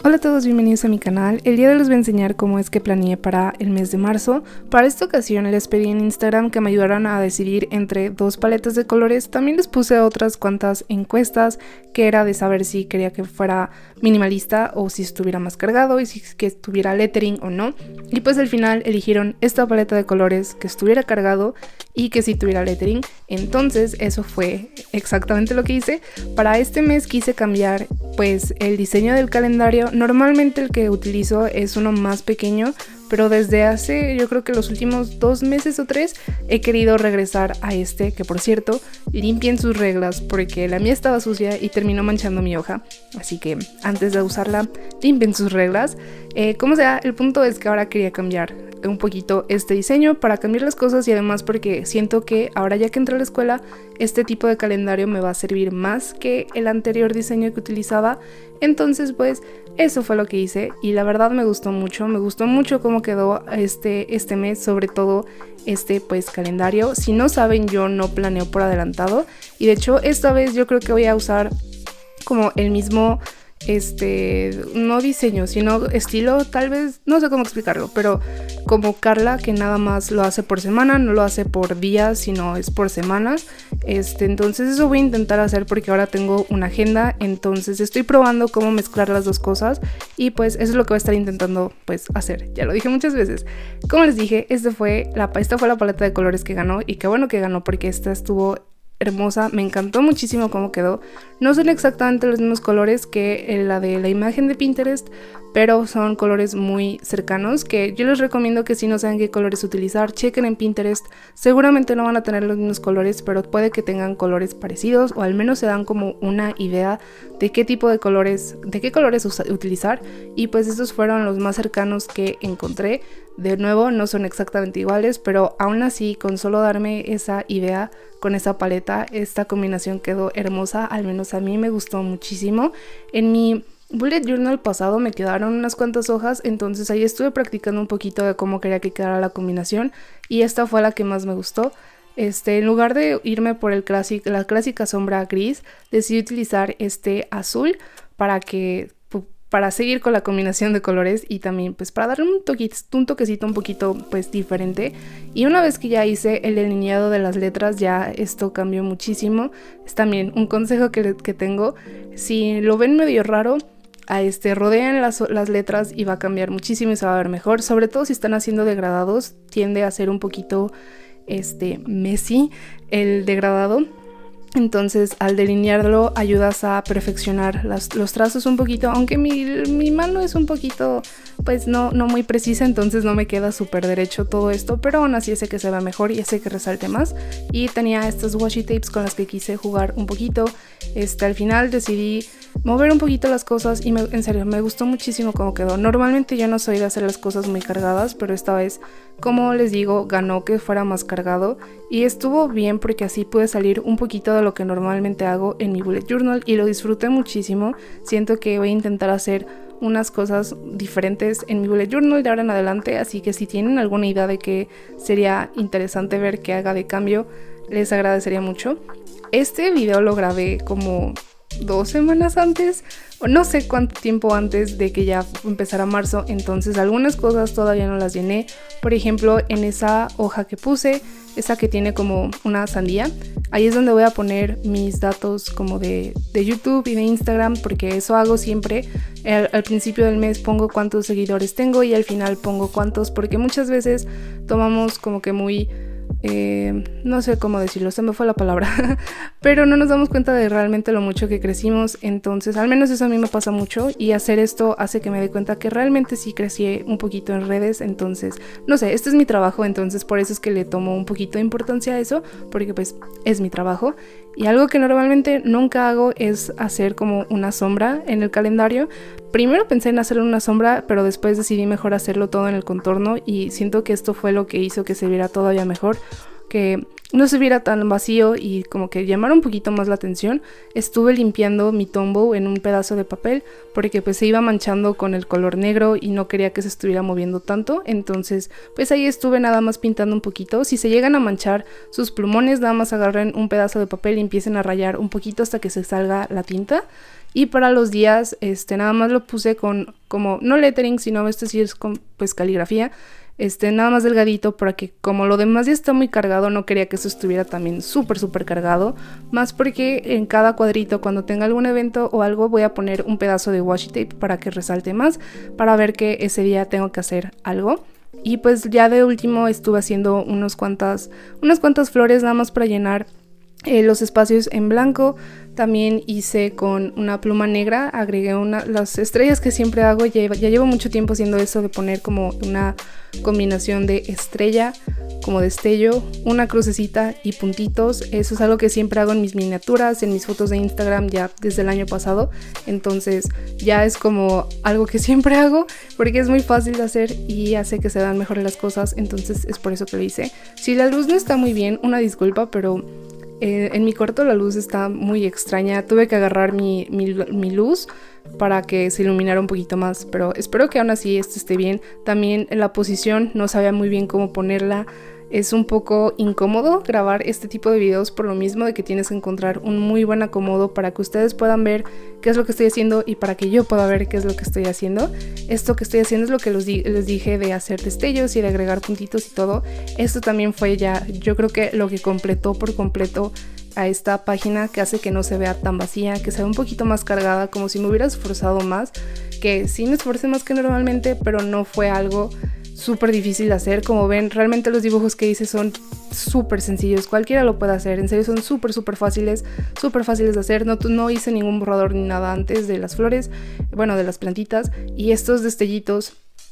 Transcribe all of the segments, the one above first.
Hola a todos, bienvenidos a mi canal. El día de hoy les voy a enseñar cómo es que planeé para el mes de marzo. Para esta ocasión les pedí en Instagram que me ayudaran a decidir entre dos paletas de colores. También les puse otras cuantas encuestas que era de saber si quería que fuera minimalista o si estuviera más cargado y si que tuviera lettering o no. Y pues al final eligieron esta paleta de colores que estuviera cargado y que sí tuviera lettering. Entonces eso fue exactamente lo que hice. Para este mes quise cambiar pues el diseño del calendario. Normalmente el que utilizo es uno más pequeño, pero desde hace yo creo que los últimos 2 meses o 3 he querido regresar a este, que por cierto limpien sus reglas porque la mía estaba sucia y terminó manchando mi hoja, así que antes de usarla limpien sus reglas. Como sea, el punto es que ahora quería cambiar un poquito este diseño para cambiar las cosas y además porque siento que ahora ya que entré a la escuela este tipo de calendario me va a servir más que el anterior diseño que utilizaba. Entonces pues eso fue lo que hice y la verdad me gustó mucho cómo quedó este mes, sobre todo este pues calendario. Si no saben, yo no planeo por adelantado y de hecho esta vez yo creo que voy a usar como el mismo no diseño, sino estilo, tal vez, no sé cómo explicarlo, pero como Carla, que nada más lo hace por semana, no lo hace por días, sino es por semanas. Entonces eso voy a intentar hacer porque ahora tengo una agenda, entonces estoy probando cómo mezclar las dos cosas y pues eso es lo que voy a estar intentando pues hacer. Ya lo dije muchas veces. Como les dije, esta fue la paleta de colores que ganó y qué bueno que ganó porque esta estuvo hermosa, me encantó muchísimo cómo quedó. No son exactamente los mismos colores que la de la imagen de Pinterest, pero son colores muy cercanos que yo les recomiendo que si no saben qué colores utilizar, chequen en Pinterest. Seguramente no van a tener los mismos colores, pero puede que tengan colores parecidos o al menos se dan como una idea de qué tipo de colores, de qué colores utilizar y pues estos fueron los más cercanos que encontré. De nuevo, no son exactamente iguales, pero aún así, con solo darme esa idea con esa paleta, esta combinación quedó hermosa, al menos a mí me gustó muchísimo. En mi bullet journal pasado me quedaron unas cuantas hojas, entonces ahí estuve practicando un poquito de cómo quería que quedara la combinación y esta fue la que más me gustó. En lugar de irme por la clásica sombra gris, decidí utilizar este azul para seguir con la combinación de colores y también pues para darle un toquecito un poquito pues diferente. Y una vez que ya hice el delineado de las letras, ya esto cambió muchísimo. Es también un consejo que tengo: si lo ven medio raro, rodean las letras y va a cambiar muchísimo y se va a ver mejor. Sobre todo si están haciendo degradados, tiende a ser un poquito messy el degradado. Entonces al delinearlo ayudas a perfeccionar los trazos un poquito, aunque mi mano es un poquito pues no muy precisa, entonces no me queda súper derecho todo esto, pero aún así sé que se va mejor y sé que resalte más. Y tenía estas washi tapes con las que quise jugar un poquito. Al final decidí mover un poquito las cosas y en serio me gustó muchísimo cómo quedó. Normalmente yo no soy de hacer las cosas muy cargadas, pero esta vez, como les digo, ganó que fuera más cargado y estuvo bien porque así pude salir un poquito de lo que normalmente hago en mi bullet journal y lo disfruté muchísimo. Siento que voy a intentar hacer unas cosas diferentes en mi bullet journal de ahora en adelante, así que si tienen alguna idea de que sería interesante ver que haga de cambio, les agradecería mucho. Este video lo grabé como 2 semanas antes, o no sé cuánto tiempo antes de que ya empezara marzo, entonces algunas cosas todavía no las llené. Por ejemplo, en esa hoja que puse, esa que tiene como una sandía, ahí es donde voy a poner mis datos como de YouTube y de Instagram, porque eso hago siempre. Al principio del mes pongo cuántos seguidores tengo y al final pongo cuántos, porque muchas veces tomamos como que muy no sé cómo decirlo, se me fue la palabra pero no nos damos cuenta de realmente lo mucho que crecimos. Entonces al menos eso a mí me pasa mucho y hacer esto hace que me dé cuenta que realmente sí crecí un poquito en redes. Entonces no sé, este es mi trabajo, entonces por eso es que le tomo un poquito de importancia a eso, porque pues es mi trabajo. Y algo que normalmente nunca hago es hacer como una sombra en el calendario. Primero pensé en hacerle una sombra, pero después decidí mejor hacerlo todo en el contorno y siento que esto fue lo que hizo que se viera todavía mejor, que no se viera tan vacío y como que llamara un poquito más la atención. Estuve limpiando mi Tombow en un pedazo de papel porque pues se iba manchando con el color negro y no quería que se estuviera moviendo tanto, entonces pues ahí estuve nada más pintando un poquito. Si se llegan a manchar sus plumones, nada más agarren un pedazo de papel y empiecen a rayar un poquito hasta que se salga la tinta. Y para los días, nada más lo puse con, como, no lettering, sino esto sí es con, pues, caligrafía. Nada más delgadito, para que como lo demás ya está muy cargado, no quería que eso estuviera también súper cargado, más porque en cada cuadrito cuando tenga algún evento o algo voy a poner un pedazo de washi tape para que resalte más, para ver que ese día tengo que hacer algo. Y pues ya de último estuve haciendo unas cuantas flores nada más para llenar los espacios en blanco. También hice con una pluma negra, agregué las estrellas que siempre hago, ya llevo mucho tiempo haciendo eso de poner como una combinación de estrella, como destello, una crucecita y puntitos. Eso es algo que siempre hago en mis miniaturas, en mis fotos de Instagram ya desde el año pasado, entonces ya es como algo que siempre hago porque es muy fácil de hacer y hace que se vean mejor las cosas, entonces es por eso que lo hice. Si la luz no está muy bien, una disculpa, pero en mi cuarto la luz está muy extraña, tuve que agarrar mi luz para que se iluminara un poquito más, pero espero que aún así esto esté bien. También en la posición no sabía muy bien cómo ponerla. Es un poco incómodo grabar este tipo de videos por lo mismo de que tienes que encontrar un muy buen acomodo para que ustedes puedan ver qué es lo que estoy haciendo y para que yo pueda ver qué es lo que estoy haciendo. Esto que estoy haciendo es lo que les dije de hacer destellos y de agregar puntitos y todo. Esto también fue ya, yo creo que lo que completó por completo a esta página, que hace que no se vea tan vacía, que se vea un poquito más cargada, como si me hubiera esforzado más, que sí me esforcé más que normalmente, pero no fue algo súper difícil de hacer. Como ven, realmente los dibujos que hice son súper sencillos, cualquiera lo puede hacer, en serio son súper fáciles de hacer. No hice ningún borrador ni nada antes de las flores, bueno, de las plantitas, y estos destellitos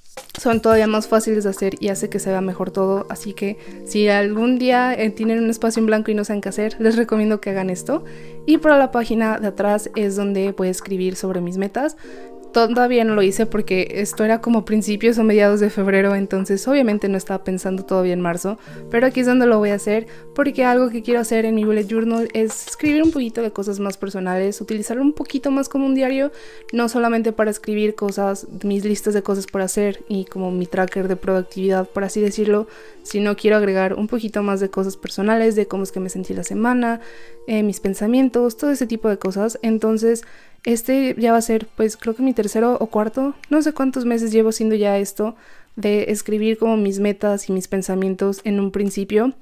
son todavía más fáciles de hacer y hace que se vea mejor todo, así que si algún día tienen un espacio en blanco y no saben qué hacer, les recomiendo que hagan esto. Y para la página de atrás es donde voy a escribir sobre mis metas. Todavía no lo hice porque esto era como principios o mediados de febrero, entonces obviamente no estaba pensando todavía en marzo, pero aquí es donde lo voy a hacer porque algo que quiero hacer en mi bullet journal es escribir un poquito de cosas más personales, utilizarlo un poquito más como un diario, no solamente para escribir cosas, mis listas de cosas por hacer y como mi tracker de productividad, por así decirlo, sino quiero agregar un poquito más de cosas personales, de cómo es que me sentí la semana, mis pensamientos, todo ese tipo de cosas. Entonces este ya va a ser, pues creo que mi tercero o cuarto, no sé cuántos meses llevo haciendo ya esto de escribir como mis metas y mis pensamientos en un principio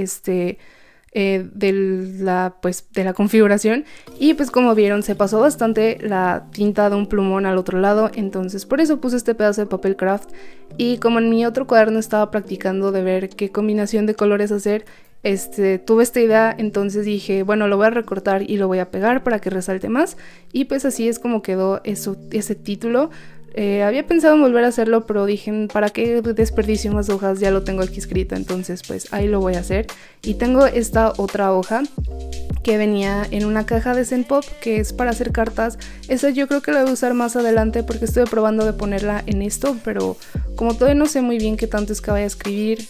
de la configuración. Y pues como vieron, se pasó bastante la tinta de un plumón al otro lado, entonces por eso puse este pedazo de papel craft. Y como en mi otro cuaderno estaba practicando de ver qué combinación de colores hacer, tuve esta idea, entonces dije, bueno, lo voy a recortar y lo voy a pegar para que resalte más. Y pues así es como quedó ese título. Había pensado en volver a hacerlo, pero dije, ¿para qué desperdicio más hojas? Ya lo tengo aquí escrito, entonces pues ahí lo voy a hacer. Y tengo esta otra hoja que venía en una caja de Zenpop, que es para hacer cartas. Esa yo creo que la voy a usar más adelante porque estuve probando de ponerla en esto, pero como todavía no sé muy bien qué tanto es que vaya a escribir,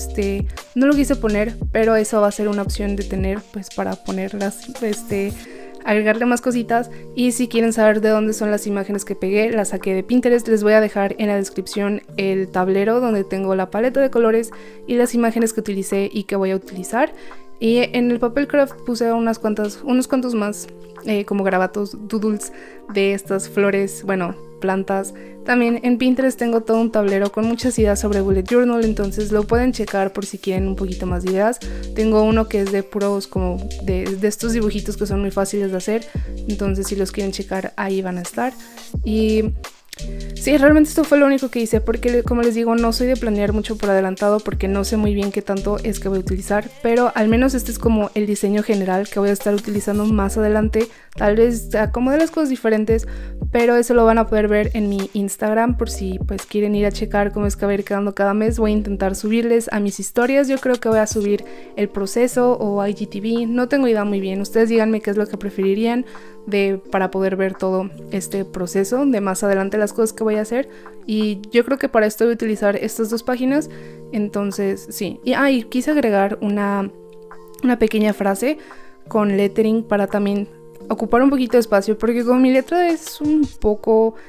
no lo quise poner, pero eso va a ser una opción de tener, pues para ponerlas, agregarle más cositas. Y si quieren saber de dónde son las imágenes que pegué, las saqué de Pinterest. Les voy a dejar en la descripción el tablero donde tengo la paleta de colores y las imágenes que utilicé y que voy a utilizar. Y en el papel craft puse unos cuantos más como garabatos, doodles de estas flores, bueno, plantas. También en Pinterest tengo todo un tablero con muchas ideas sobre bullet journal, entonces lo pueden checar por si quieren un poquito más de ideas. Tengo uno que es de puros como de estos dibujitos que son muy fáciles de hacer, entonces si los quieren checar ahí van a estar. Y sí, realmente esto fue lo único que hice porque, como les digo, no soy de planear mucho por adelantado porque no sé muy bien qué tanto es que voy a utilizar, pero al menos este es como el diseño general que voy a estar utilizando más adelante. Tal vez acomode las cosas diferentes, pero eso lo van a poder ver en mi Instagram por si pues quieren ir a checar cómo es que va a ir quedando cada mes. Voy a intentar subirles a mis historias, yo creo que voy a subir el proceso o IGTV, no tengo idea muy bien. Ustedes díganme qué es lo que preferirían para poder ver todo este proceso de más adelante, las cosas que voy a hacer. Y yo creo que para esto voy a utilizar estas dos páginas, entonces sí. Y quise agregar una pequeña frase con lettering para también ocupar un poquito de espacio, porque como mi letra es un poco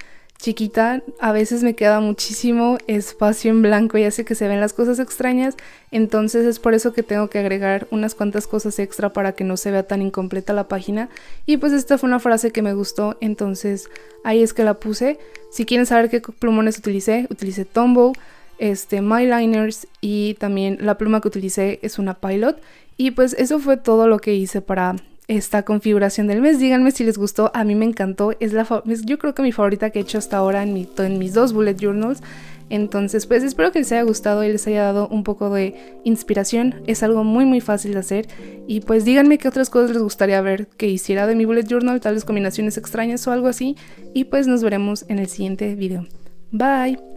chiquita, a veces me queda muchísimo espacio en blanco y hace que se ven las cosas extrañas, entonces es por eso que tengo que agregar unas cuantas cosas extra para que no se vea tan incompleta la página. Y pues esta fue una frase que me gustó, entonces ahí es que la puse. Si quieren saber qué plumones utilicé Tombow, Myliners, y también la pluma que utilicé es una Pilot. Y pues eso fue todo lo que hice para esta configuración del mes. Díganme si les gustó, a mí me encantó, yo creo que mi favorita que he hecho hasta ahora en mis 2 bullet journals. Entonces pues espero que les haya gustado y les haya dado un poco de inspiración. Es algo muy fácil de hacer y pues díganme qué otras cosas les gustaría ver que hiciera de mi bullet journal, tal vez combinaciones extrañas o algo así, y pues nos veremos en el siguiente video. Bye.